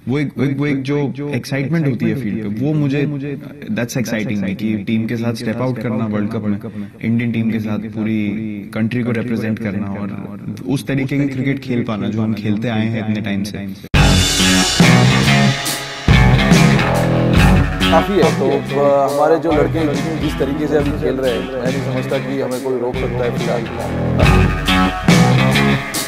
वो एक जो एक्साइटमेंट होती है फील्ड पे, वो मुझे दैट्स एक्साइटिंग मी कि टीम के साथ स्टेप आउट करना वर्ल्ड कप में, इंडियन टीम के साथ पूरी कंट्री को रिप्रेजेंट करना और उस तरीके की क्रिकेट खेल पाना जो हम खेलते आए हैं इतने टाइम से। काफ़ी है। तो हमारे जो लड़के जिस तरीके से अभी खेल रहे हैं, मैं नहीं समझता कि हमें कोई रोक सकता है फिलहाल।